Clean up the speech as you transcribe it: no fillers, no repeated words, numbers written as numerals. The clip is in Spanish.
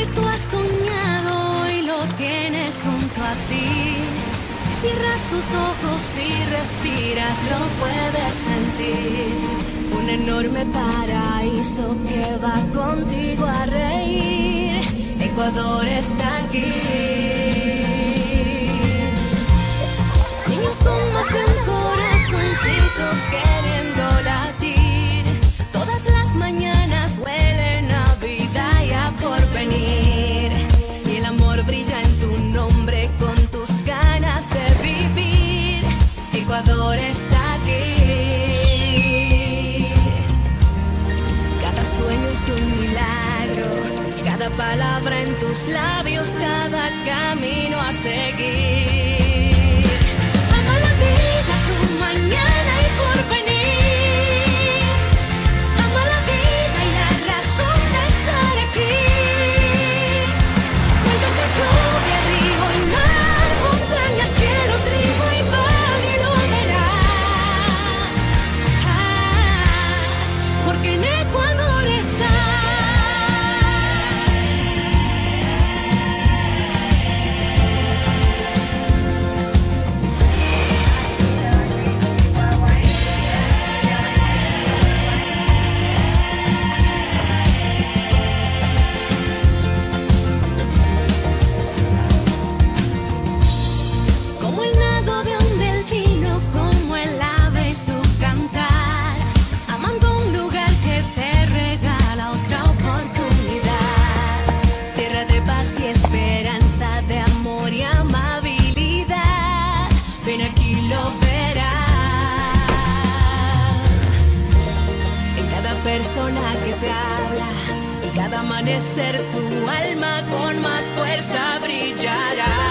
tú has soñado y lo tienes junto a ti. Si cierras tus ojos y respiras, lo puedes sentir. Un enorme paraíso que va contigo a reír. Ecuador está aquí. Niños con más de un corazoncito queriendo latir. Todas las mañanas huelen a vida y a porvenir. Y el amor brilla en tu nombre con tus ganas de vivir. Ecuador está aquí. Cada sueño es un milagro, cada palabra en tus labios, cada camino a seguir. Ama la vida, tu mañana y porvenir. Ama la vida y la razón de estar aquí. Cuentas de lluvia, río y mar, montaña, cielo, trigo y pan y lo verás. Porque en Ecuador estás. Como el nado de un delfino, como el ave y su cantar, amando un lugar que te regala otra oportunidad. Tierra de paz y esperanza, de amor y amabilidad. Ven aquí, lo verás. En cada persona que te habla, en cada amanecer tu alma con más fuerza brillará.